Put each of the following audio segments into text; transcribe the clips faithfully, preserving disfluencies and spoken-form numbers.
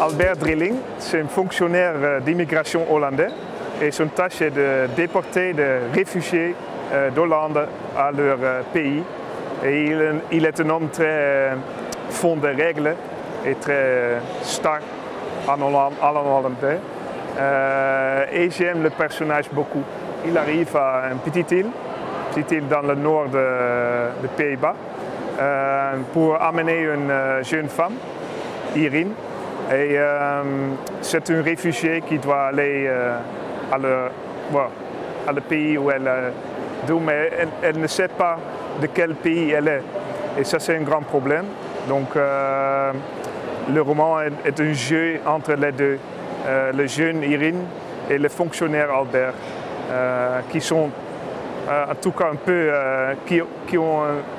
Albert Drilling, c'est un fonctionnaire d'immigration hollandais et son tâche est de déporter des réfugiés d'Hollande à leur pays. Et il, il est un homme très fond de règles et très stark en hollandais. Euh, et j'aime le personnage beaucoup. Il arrive à une petite île, petite île dans le nord de, de Pays-Bas, euh, pour amener une jeune femme, Irine. Et euh, c'est une réfugiée qui doit aller euh, à, le, well, à le pays où elle est, d'où, mais elle, elle ne sait pas de quel pays elle est. Et ça, c'est un grand problème. Donc, euh, le roman est, est un jeu entre les deux, euh, le jeune Irine et le fonctionnaire Albert, euh, qui sont euh, en tout cas un peu, euh, qui, qui ont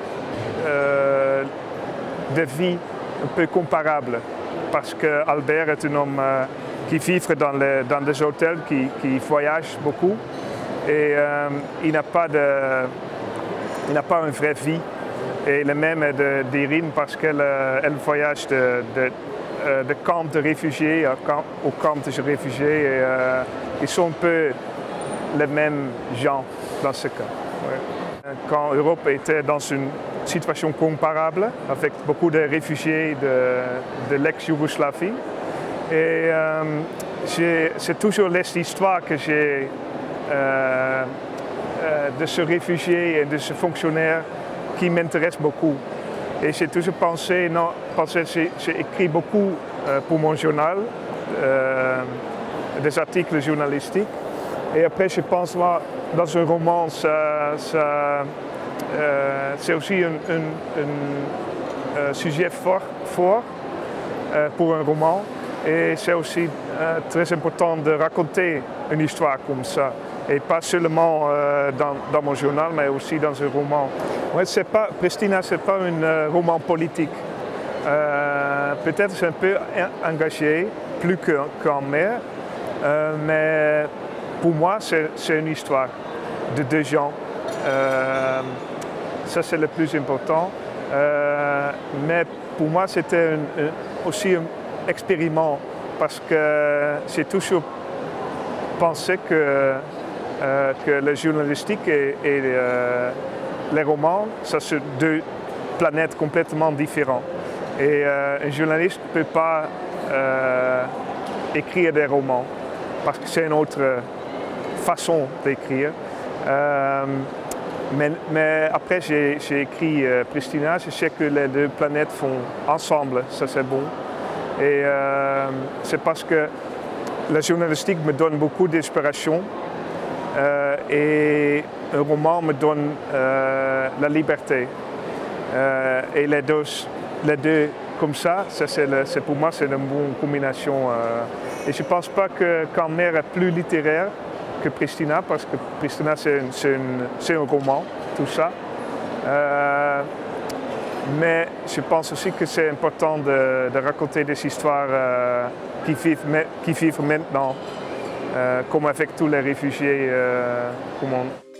euh, des vies un peu comparables. Parce qu'Albert est un homme euh, qui vit dans, les, dans des hôtels, qui, qui voyage beaucoup et euh, il n'a pas, de, il n'a pas une vraie vie. Et le même est d'Irine parce qu'elle euh, elle voyage de, de, euh, de camp de réfugiés à camp, au camp de réfugiés et euh, ils sont un peu les mêmes gens dans ce cas. Ouais. Quand l'Europe était dans une situation comparable avec beaucoup de réfugiés de, de l'ex-Yougoslavie. Et euh, c'est toujours l'histoire que j'ai euh, euh, de ce réfugié et de ce fonctionnaire qui m'intéresse beaucoup. Et j'ai toujours pensé, non, parce que j'ai écrit beaucoup euh, pour mon journal, euh, des articles journalistiques. Et après, je pense, moi, dans un roman, ça, ça Euh, c'est aussi un, un, un, un sujet fort, fort euh, pour un roman et c'est aussi euh, très important de raconter une histoire comme ça et pas seulement euh, dans, dans mon journal mais aussi dans un roman. Ouais, c'est pas, Pristina, ce n'est pas un euh, roman politique. Euh, Peut-être c'est un peu engagé, plus qu'en mer, euh, mais pour moi c'est une histoire de deux gens. Euh, Ça, c'est le plus important. Euh, mais pour moi, c'était aussi un expériment parce que j'ai toujours pensé que, euh, que le journalistique et, et euh, les romans, ça sont deux planètes complètement différentes. Et euh, un journaliste ne peut pas euh, écrire des romans parce que c'est une autre façon d'écrire. Euh, Mais, mais après, j'ai écrit euh, Pristina, je sais que les deux planètes font ensemble, ça c'est bon. Et euh, c'est parce que la journalistique me donne beaucoup d'inspiration euh, et un roman me donne euh, la liberté. Euh, et les deux, les deux comme ça, ça c'est pour moi c'est une bonne combinaison. Euh, et je ne pense pas que qu'en mer est plus littéraire que Pristina, parce que Pristina c'est un, un roman, tout ça. Euh, mais je pense aussi que c'est important de, de raconter des histoires euh, qui, vivent, qui vivent maintenant, euh, comme avec tous les réfugiés euh, au monde.